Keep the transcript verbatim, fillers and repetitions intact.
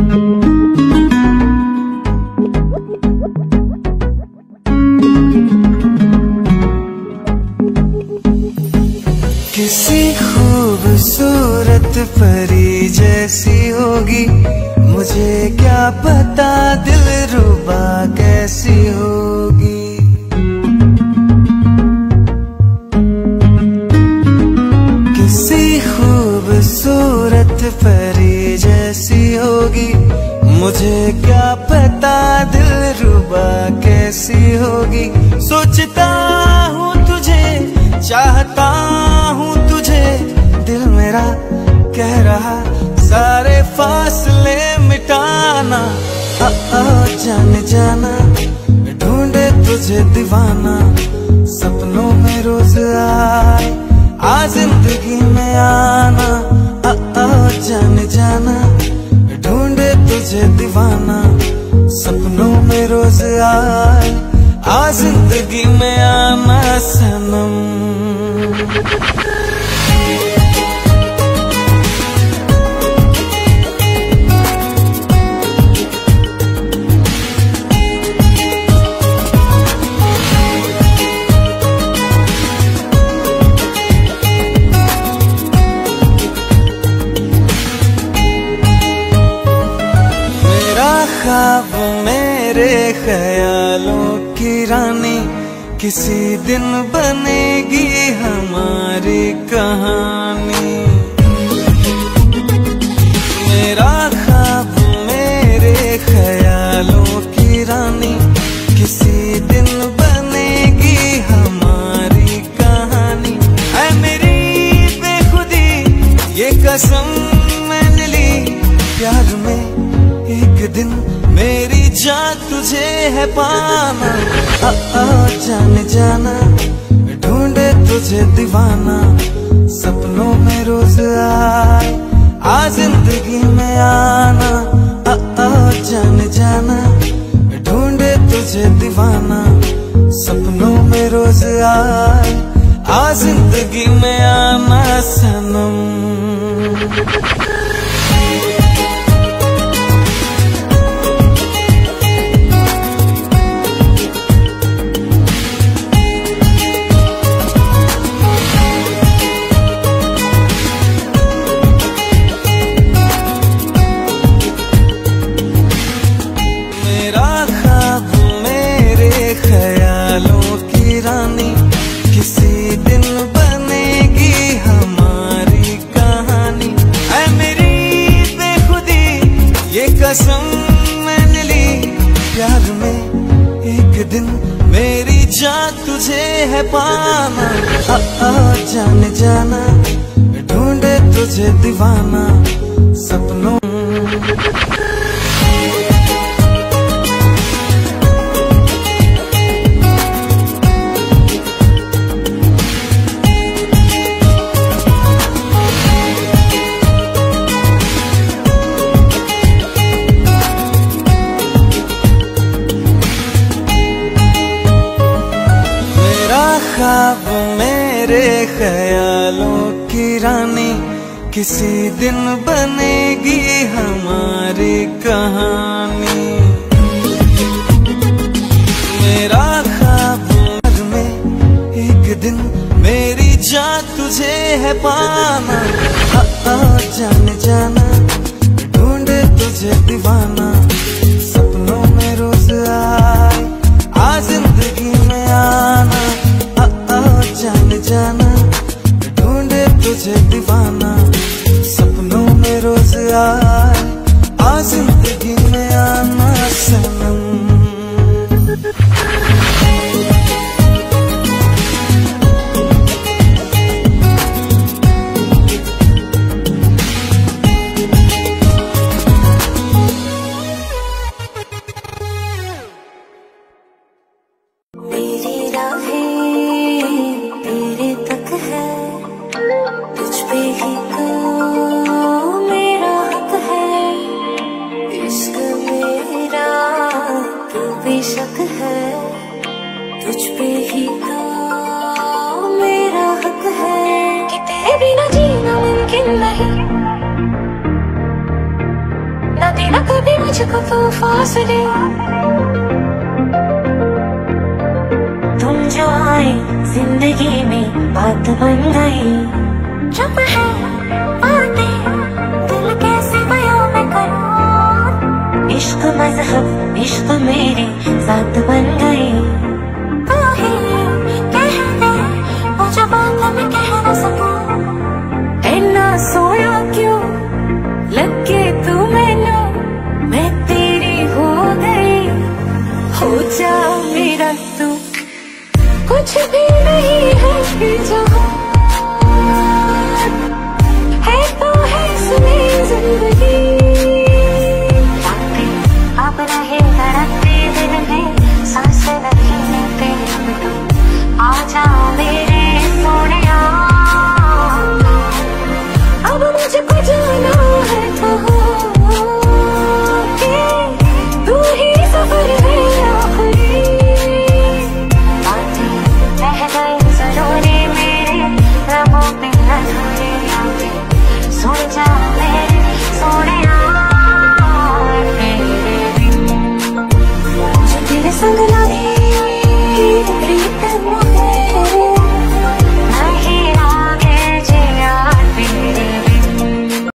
किसी खूबसूरत परी जैसी होगी, मुझे क्या पता दिलरुबा कैसी होगी। किसी खूबसूरत परी जैसी होगी, मुझे क्या पता दिलरुबा कैसी होगी। सोचता हूँ तुझे, चाहता हूँ तुझे, दिल मेरा कह रहा सारे फासले मिटाना। आ, आ, जाने जाना ढूंढे तुझे दीवाना, सपनों में रोज आए आ जिंदगी में आना। आ, आ, जाने जाना ढूंढे तुझे दीवाना, सपनों में रोज आए आ जिंदगी में आना सनम। ख्वाब मेरे ख्यालों की रानी, किसी दिन बनेगी हमारी कहानी। मेरा ख्वाब मेरे ख्यालों की रानी, किसी दिन बनेगी हमारी कहानी। ऐ मेरी बेखुदी ये कसम मैंने ली, प्यार में एक दिन मेरी जान तुझे है पाना। आ, आ, जाने जाना ढूंढे तुझे दीवाना, सपनों में रोज आए आ जिंदगी में आना। आ, आ, जाने जाना ढूंढे तुझे दीवाना, सपनों में रोज आए आ जिंदगी में आना सनम। ख्यालों की रानी, किसी दिन बनेगी हमारी कहानी। ऐ मेरी बेखुदी ये कसम मैंने ली, प्यार में एक दिन मेरी जान तुझे है पाना। आ, आ, जाने जाना ढूंढे तुझे दीवाना, सपनों ख्वाब मेरे ख्यालों की रानी, किसी दिन बनेगी हमारी कहानी। मेरा ख्वाब में एक दिन मेरी जान तुझे है पाना। आ, आ, जाने जाना ढूंढे तुझे दीवाना, सपनों में रोज आए आ जिंदगी में आना। जाने जाना ढूंढे तुझे दीवाना, सपनों में रोज आए आ जिंदगी में आना सनम। इश्क मेरा कभी मुझको तो फासले, तुम जो आए जिंदगी में बात बन गई। चुप है बातें, दिल कैसे बयां मैं करूं, इश्क मजहब इश्क मेरे साथ बन गई।